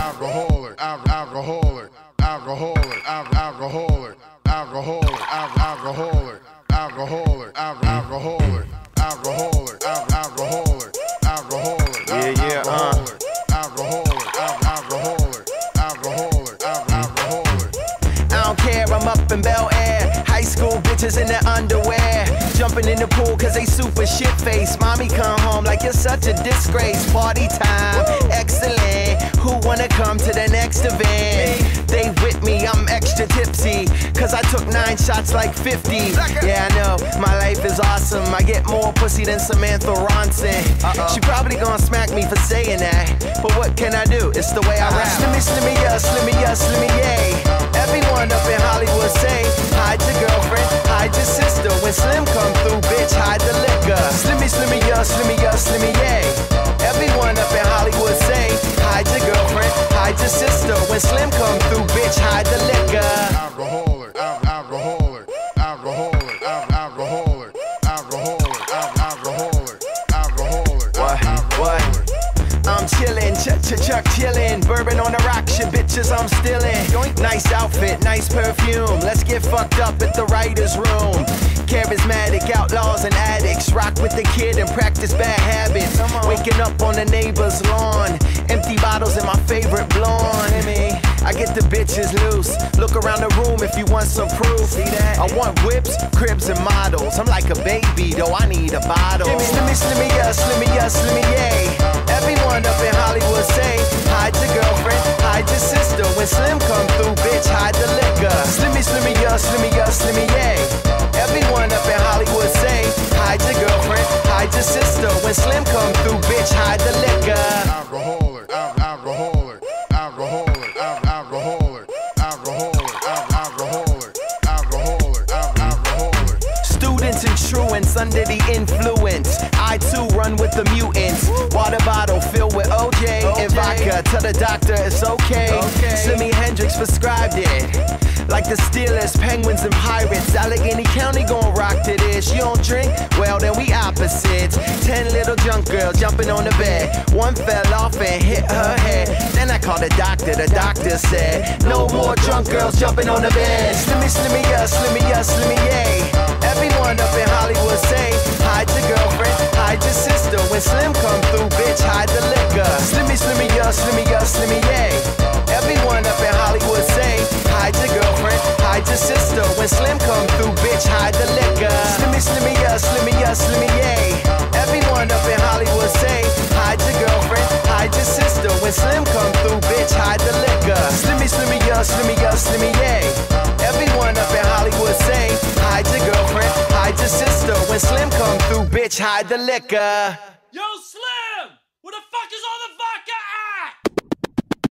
alcoholic, alcoholic, alcoholic, alcoholic, alcoholic, alcoholic, alcoholic, alcoholic, alcoholic, alcoholic, alcoholic, yeah, alcoholic, alcoholic, alcoholic, alcoholic, alcoholic. I don't care, I'm up in Bel Air. High school bitches in their underwear, jumping in the pool cause they super shit-faced. Mommy come home like you're such a disgrace. Party time, excellent. Who wanna come to the next event? They with me, I'm extra tipsy cause I took 9 shots like 50. Yeah, I know, my life is awesome. I get more pussy than Samantha Ronson. She probably gonna smack me for saying that, but what can I do? It's the way I rap. Slimmy, slimmy, yeah, slimmy, yeah, slimmy, yay. Everyone up in Hollywood say, hide your girlfriend, hide your sister. When Slim come through, bitch, hide the liquor. Slimmy, slimmy, yeah, slimmy, yeah, slimmy, yay. Everyone up in Hollywood say, hide your girlfriend, hide your sister. When Slim come through, bitch, hide the liquor. Alcoholic, alcoholic, alcoholic, alcoholic, alcoholic, alcoholic, alcoholic. What? I'm chillin', chuck chillin'. Bourbon on the rock, shit bitches I'm stillin'. Nice outfit, nice perfume. Let's get fucked up at the writer's room. Charismatic outlaws and addicts, rock with the kid and practice bad habits. Waking up on the neighbor's lawn, empty bottles in my favorite blonde. I get the bitches loose. Look around the room if you want some proof. See that? I want whips, cribs, and models. I'm like a baby, though I need a bottle. Slimmy, slimmy, yeah, slimmy, yeah, slimmy, yay. Everyone up in Hollywood say, hide your girlfriend, hide your sister. When Slim come through, bitch, hide the liquor. Slimmy, slimmy, yeah, slimmy, yeah, slimmy, yay. Everyone up in Hollywood say, hide your girlfriend, hide your sister. When Slim come through, bitch, hide the liquor. Alcoholic, alcoholic, alcoholic, alcoholic, alcoholic, alcoholic, alcoholic, alcoholic. Students and truants under the influence. I too run with the mutants. Water bottle filled with OJ and vodka. Tell the doctor it's okay. Slimmy Hendrix prescribed it. Like the Steelers, Penguins, and Pirates. Allegheny County gon' rock to this. You don't drink? Well, then we opposites. 10 little junk girls jumping on the bed. One fell off and hit her head. Then I called the doctor said, no more drunk girls jumping on the bed. Slimmy, slimmy, yeah, slimmy, yeah, slimmy, yay. Everyone up in Hollywood say, hide your girlfriend, hide your sister. When Slim come through, bitch, hide the liquor. Slimmy, slimmy, yeah, slimmy, yeah, slimmy, yay. Everyone up in Hollywood say, hide your girlfriend, hide your sister. When Slim come through, bitch, hide the liquor. Slimmy, slimmy, yeah, slimmy, yeah, slimmy, yay. Everyone up in Hollywood say, hide your girlfriend, hide your sister. When Slim come through, bitch, hide the liquor. Slimmy, slimmy, yeah, slimmy, yeah, slimmy, yay. Everyone up in Hollywood say, hide your girlfriend, hide your sister. When Slim come through, bitch, hide the liquor.